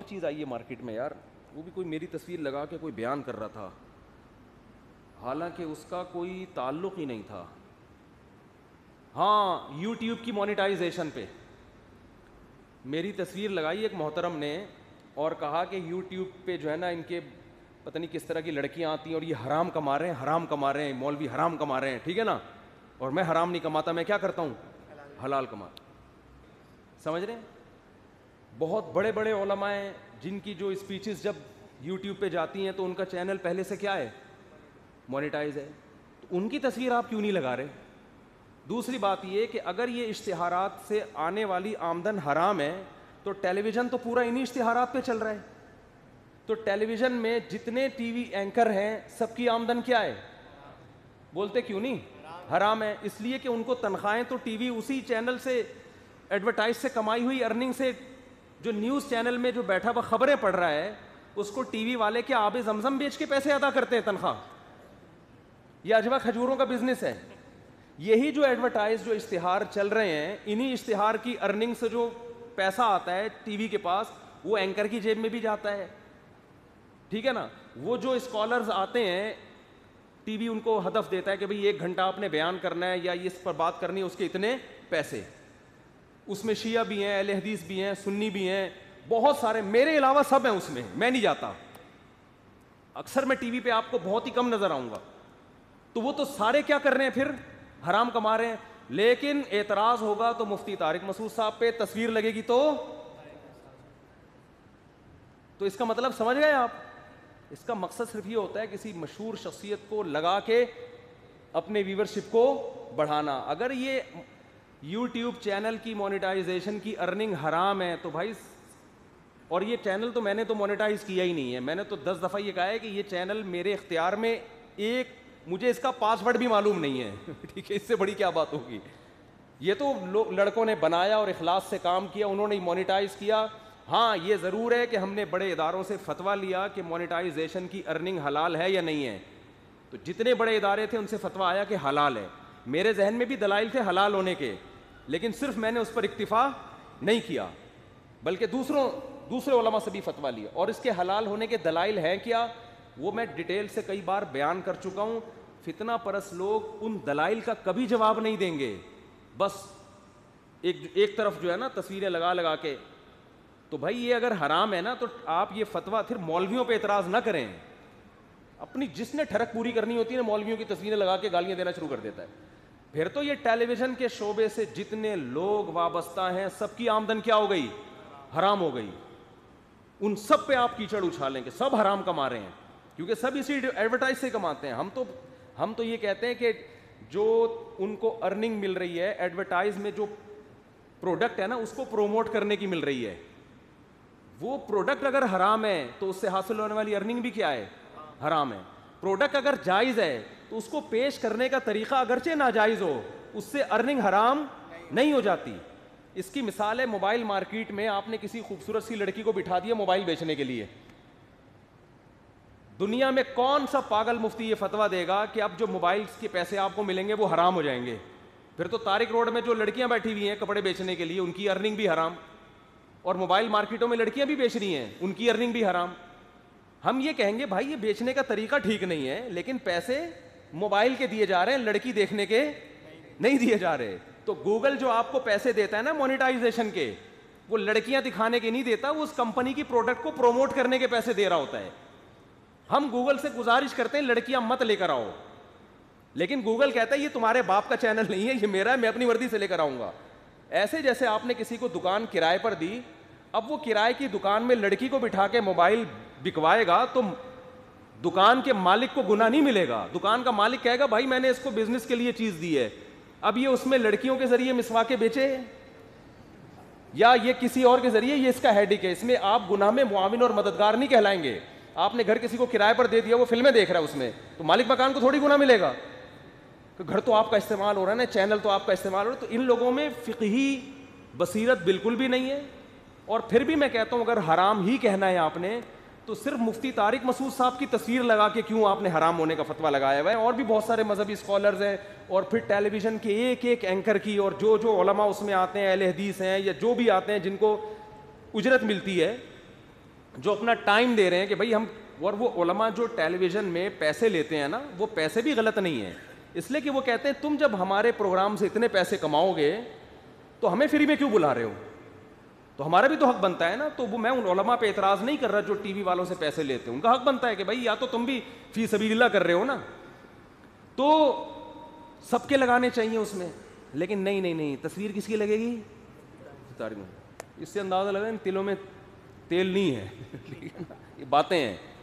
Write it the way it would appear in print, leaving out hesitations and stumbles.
چیز آئی ہے مارکیٹ میں یار, وہ بھی کوئی میری تصویر لگا کے کوئی بیان کر رہا تھا, حالانکہ اس کا کوئی تعلق ہی نہیں تھا. ہاں, یوٹیوب کی مونیٹائزیشن پہ میری تصویر لگائی ایک محترم نے اور کہا کہ یوٹیوب پہ جو ہے نا ان کے پتہ نہیں کس طرح کی لڑکیاں آتی ہیں اور یہ حرام کما رہے ہیں, حرام کما رہے ہیں, مولوی حرام کما رہے ہیں, ٹھیک ہے نا, اور میں حرام نہیں کماتا, میں کیا کرتا ہوں, حلال کماتا. سمجھ رہے ہیں؟ بہت بڑے بڑے علماء ہیں جن کی جو اسپیچز جب یوٹیوب پہ جاتی ہیں تو ان کا چینل پہلے سے کیا ہے, مونیٹائز ہے, تو ان کی تصویر آپ کیوں نہیں لگا رہے؟ دوسری بات یہ کہ اگر یہ اشتہارات سے آنے والی آمدن حرام ہے تو ٹیلی ویژن تو پورا انہی اشتہارات پہ چل رہا ہے, تو ٹیلی ویژن میں جتنے ٹی وی اینکر ہیں سب کی آمدن کیا ہے, بولتے کیوں نہیں, حرام ہے. اس لیے کہ ان کو تنخواہیں تو ٹی وی اسی چینل سے ایڈورٹائز سے کمائی ہوئی ارننگ سے, جو نیوز چینل میں جو بیٹھا ہوا خبریں پڑھ رہا ہے اس کو ٹی وی والے کیا آب زمزم بیچ کے پیسے ادا کرتے ہیں تنخواہ, یہ اجوا کھجوروں کا بزنس ہے. یہی جو ایڈورٹائز جو اشتہار چل رہے ہیں انہی اشتہار کی ارننگ سے جو پیسہ آتا ہے ٹی وی کے پاس وہ اینکر کی جیب میں بھی جاتا ہے, ٹھیک ہے نا. وہ جو اسکالرز آتے ہیں ٹی وی ان کو ہدف دیتا ہے کہ بھئی 1 گھنٹہ آپ نے بیان کرنا ہے یا اس پر بات کرنی ہے, اس کے اتنے پیسے. اس میں شیعہ بھی ہیں, اہل حدیث بھی ہیں, سنی بھی ہیں, بہت سارے, میرے علاوہ سب ہیں اس میں, میں نہیں جاتا. اکثر میں ٹی وی پہ آپ کو بہت ہی کم نظر آؤں گا. تو وہ تو سارے کیا کر رہے ہیں, پھر حرام کما رہے ہیں. لیکن اعتراض ہوگا تو مفتی طارق مسعود صاحب پہ تصویر لگے گی تو اس کا مطلب سمجھ گئے آپ. اس کا مقصد صرف یہ ہوتا ہے کسی مشہور شخصیت کو لگا کے اپنے ویورشپ کو بڑھانا. اگر یہ یوٹیوب چینل کی مونیٹائزیشن کی ارننگ حرام ہے تو بھائی, اور یہ چینل تو میں نے تو مونیٹائز کیا ہی نہیں ہے, میں نے تو 10 دفعہ یہ کہا ہے کہ یہ چینل میرے اختیار میں, ایک مجھے اس کا پاسورڈ بھی معلوم نہیں ہے, ٹھیک ہے, اس سے بڑی کیا بات ہوگی. یہ تو لڑکوں نے بنایا اور اخلاص سے کام کیا, انہوں نے مونیٹائز کیا. ہاں یہ ضرور ہے کہ ہم نے بڑے اداروں سے فتویٰ لیا کہ مونیٹائزیشن کی ارننگ حلال ہے یا نہیں ہے, تو جتنے بڑے ادارے تھے ان سے فتویٰ آیا کہ حلال ہے. میرے ذہن میں بھی دلائل تھے حلال ہونے کے, لیکن صرف میں نے اس پر اکتفا نہیں کیا بلکہ دوسرے علماء سے بھی فتویٰ لیا. اور اس کے حلال ہونے کے دلائل ہیں کیا, وہ میں ڈیٹیل سے کئی بار بیان کر چکا ہوں. فتنہ پرست لوگ ان دلائل کا کبھی جواب نہیں دیں گے, بس ایک طرف جو ہے نا تصویریں لگا کے. تو بھائی یہ اگر حرام ہے نا تو آپ یہ فتویٰ پھر مولویوں پہ اعتراض نہ کریں. اپنی جس نے ٹھڑک پوری کرنی ہوتی ہے نا, مولویوں کی تصویریں لگا کے گالیاں دینا شروع کر دیتا ہے. پھر تو یہ ٹیلی ویژن کے شعبے سے جتنے لوگ وابستہ ہیں سب کی آمدن کیا ہو گئی, حرام ہو گئی. ان سب پہ آپ کیچڑ اچھالیں کہ سب حرام کما رہے ہیں, کیونکہ سب اسی ایڈورٹائز سے کماتے ہیں. ہم تو یہ کہتے ہیں کہ جو ان کو ارننگ مل رہی ہے ایڈورٹائز میں, جو پروڈکٹ ہے نا اس کو پروموٹ کرنے کی مل رہی ہے, وہ پروڈکٹ اگر حرام ہے تو اس سے حاصل ہونے والی ارننگ بھی کیا ہے, حرام ہے. پروڈکٹ اگر جائز ہے تو اس کو پیش کرنے کا طریقہ اگرچہ ناجائز ہو, اس سے ارننگ حرام نہیں ہو جاتی. اس کی مثال ہے موبائل مارکیٹ میں آپ نے کسی خوبصورت سی لڑکی کو بٹھا دیا موبائل بیچنے کے لیے. دنیا میں کون سا پاگل مفتی یہ فتویٰ دے گا کہ اب جو موبائل کے پیسے آپ کو ملیں گے وہ حرام ہو جائیں گے؟ پھر تو طارق روڈ میں جو لڑکیاں بیٹھی ہوئی ہیں کپڑے بیچنے کے لیے ان کی ارننگ بھی حرام, اور موبائل مارکیٹوں میں لڑکیاں بھی بیچ رہی ہیں ان کی ارننگ بھی حرام. ہم یہ کہیں گے بھائی یہ بیچنے کا طریقہ ٹھیک نہیں ہے, لیکن پیسے موبائل کے دیے جا رہے ہیں, لڑکی دیکھنے کے نہیں دیے جا رہے. تو گوگل جو آپ کو پیسے دیتا ہے نا مونیٹائزیشن کے, وہ لڑکیاں دکھانے کے نہیں دیتا, وہ اس کمپنی کی پروڈکٹ کو پروموٹ کرنے کے پیسے دے رہا ہوتا ہے. ہم گوگل سے گزارش کرتے ہیں لڑکیاں مت لے کر آؤ, لیکن گوگل کہتا ہے یہ تمہارے باپ کا چینل نہیں ہے, یہ میرا ہے, میں اپنی ورزی سے لے کر آؤں گا. ایسے جیسے آپ نے کسی کو دکان کرائے پر دی, اب وہ کرائے کی دکان میں لڑکی کو بٹھا کے موبائل بکوائے گا تو دکان کے مالک کو گناہ نہیں ملے گا. دکان کا مالک کہے گا بھائی میں نے اس کو بزنس کے لیے چیز دی ہے, اب یہ اس میں لڑکیوں کے ذریعے مسواکیں بیچے یا یہ کسی اور کے ذریعے, یہ اس کا ہیڈک ہے. اس میں آپ گناہ میں معاون اور مددگار نہیں کہلائیں گے. آپ نے گھر کسی کو کرائے پر دے دیا, وہ فلمیں دیکھ رہا ہے اس میں, تو مالک مکان کو تھوڑی گناہ ملے گا کہ گھر تو آپ کا استعمال ہو رہا ہے نا, چینل تو آپ کا استعمال ہو رہا ہے. تو ان لوگوں میں فقہی بصیرت بالکل بھی نہیں ہے. اور پھر بھی میں کہتا ہوں اگر حرام ہی کہنا ہے آپ نے تو صرف مفتی طارق مسعود صاحب کی تصویر لگا کے کیوں آپ نے حرام ہونے کا فتویٰ لگایا ہوا ہے؟ اور بھی بہت سارے مذہبی اسکالرز ہیں, اور پھر ٹیلی ویژن کے ایک اینکر کی, اور جو علماء اس میں آتے ہیں, اہل حدیث ہیں یا جو بھی آتے ہیں جن کو اجرت ملتی ہے, جو اپنا ٹائم دے رہے ہیں کہ بھائی ہم، اور وہ علماء جو ٹیلی ویژن میں پیسے لیتے ہیں نا، وہ پیسے بھی غلط نہیں ہیں، اس لیے کہ وہ کہتے ہیں تم جب ہمارے پروگرام سے اتنے پیسے کماؤ گے تو ہمیں فری میں کیوں بلا رہے ہو، تو ہمارا بھی تو حق بنتا ہے نا. تو وہ میں ان علماء پہ اعتراض نہیں کر رہا جو ٹی وی والوں سے پیسے لیتے ہیں، ان کا حق بنتا ہے کہ بھائی یا تو تم بھی فی سبیل اللہ کر رہے ہو نا، تو سب کے لگانے چاہیے اس میں. لیکن نہیں نہیں نہیں، تصویر کس کی لگے گی؟ اس سے اندازہ لگا ان تلوں میں تیل نہیں ہے. یہ باتیں ہیں.